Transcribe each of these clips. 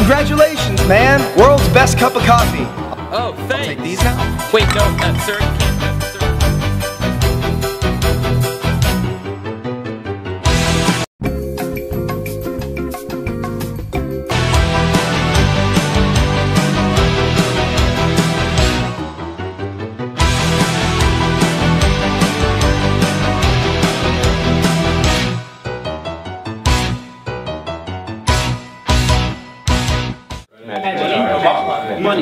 Congratulations, man! World's best cup of coffee. Oh, thanks. I'll take these now. Wait, no, sir. Money.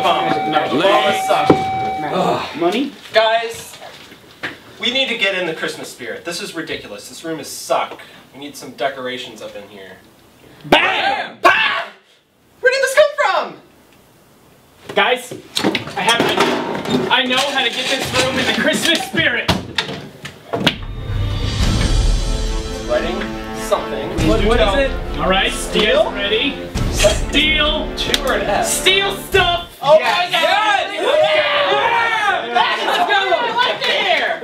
Money? Guys, we need to get in the Christmas spirit. This is ridiculous. This room is suck. We need some decorations up in here. BAM! Bam! Where did this come from? Guys, I have an idea. I know how to get this room in the Christmas spirit. Writing something. What is it? Alright, steel. Ready? Steal. 2 or an S? Steal stuff! Oh yes. my god! Yeah! Let's go! I like it here!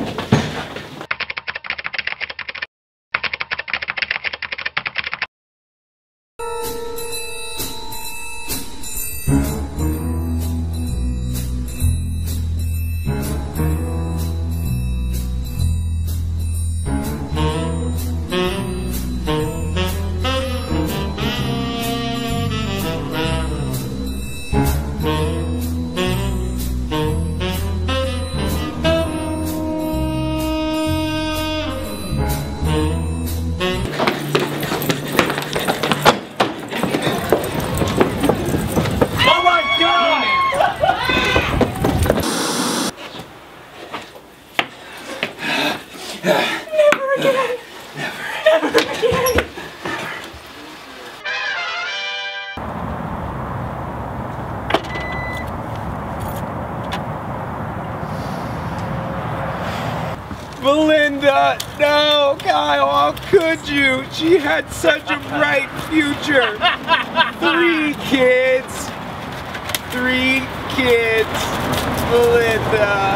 Belinda, no, Kyle, how could you? She had such a bright future. 3 kids. 3 kids. Belinda.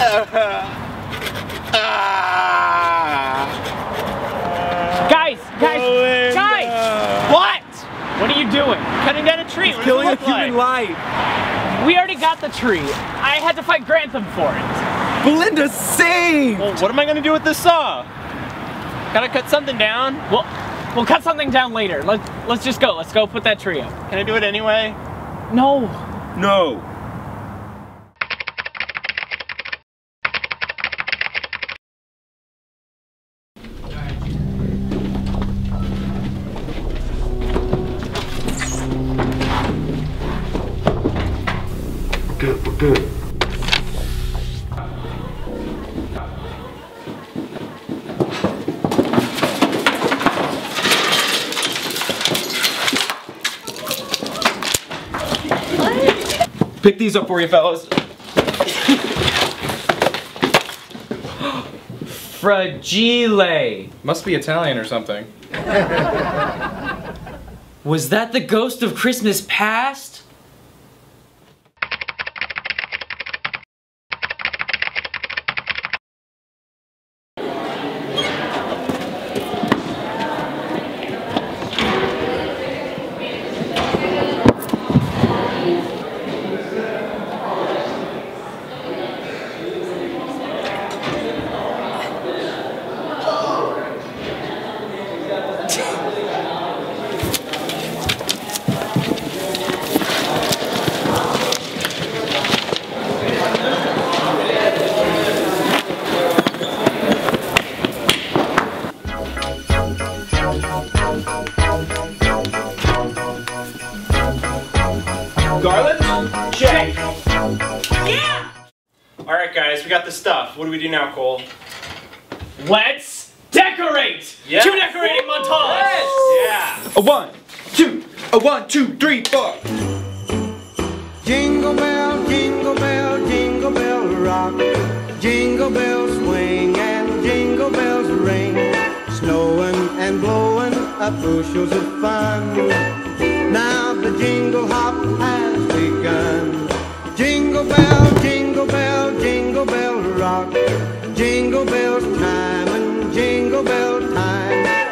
Guys! Belinda. Guys! What? What are you doing? Cutting down a tree. What does it Killing a look human like? life. We already got the tree. I had to fight Grantham for it. Belinda, save! Well, what am I gonna do with this saw? Gotta cut something down. We'll cut something down later. Let's just go. Let's go put that tree up. Can I do it anyway? No. No. We're good. Pick these up for you, fellas. Fragile. Must be Italian or something. Was that the ghost of Christmas past? Garland? Check! Yeah! Alright guys, we got the stuff. What do we do now, Cole? Let's decorate! Yeah. 2 decorating montage! Yeah! A 1, 2, a 1, 2, 3, 4. Jingle bell, jingle bell, jingle bell rock. Jingle bells swing and jingle bells ring. Snowing and blowing up bushels of fun. Now the jingle hop has begun. Jingle bell, jingle bell, jingle bell rock. Jingle bells time and jingle bell time.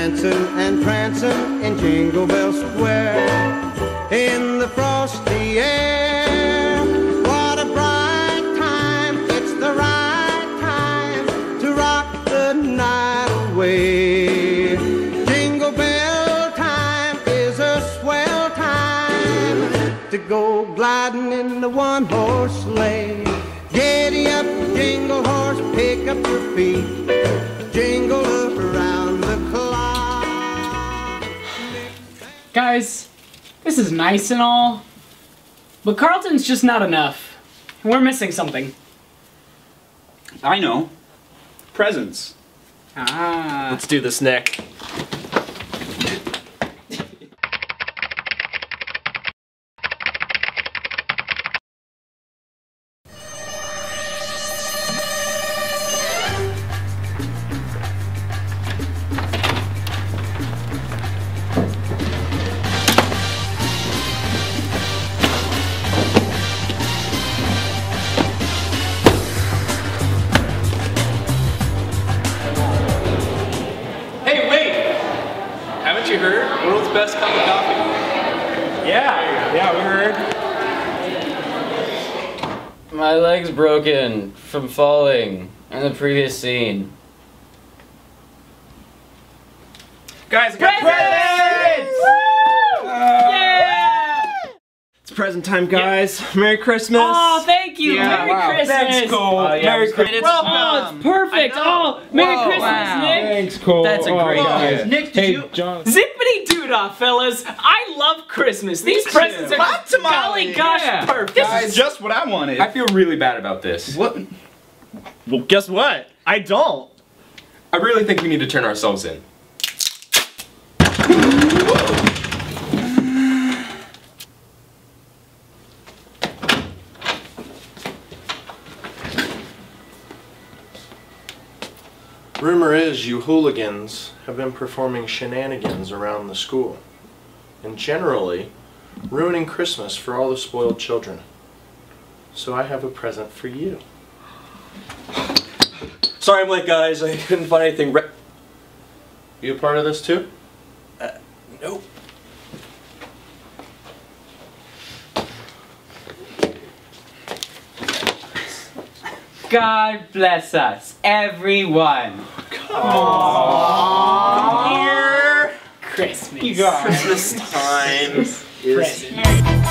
dancing and prancing in Jingle Bell Square. In the frosty air, what a bright time. It's the right time to rock the night away. Jingle bell time is a swell time to go gliding in the one-horse sleigh. Giddy up, jingle horse, pick up your feet, jingle up around the clock. Guys, this is nice and all, but Carlton's just not enough. We're missing something. I know. Presents. Ah. Let's do this, Nick. Hey, wait! Haven't you heard? World's best cup of coffee. Yeah, we heard. My leg's broken from falling in the previous scene. Guys, I got presents! It's present time, guys. Merry Christmas. Oh, thank you! Merry Christmas! Thanks, Cole. Merry Christmas. Oh, it's perfect! Oh, Merry Christmas, Nick! Thanks, Cole. That's a great gift. Nick, did you? John. Zippity doodah, fellas! I love Christmas. These presents are What, Tamale? golly gosh perfect. This is just what I wanted. I feel really bad about this. What? Well, guess what? I don't. I really think we need to turn ourselves in. Rumor is you hooligans have been performing shenanigans around the school and generally ruining Christmas for all the spoiled children. So I have a present for you. Sorry I'm late, guys. I couldn't find anything. You a part of this too? Nope. God bless us, everyone. Christmas. Christmas time is Present.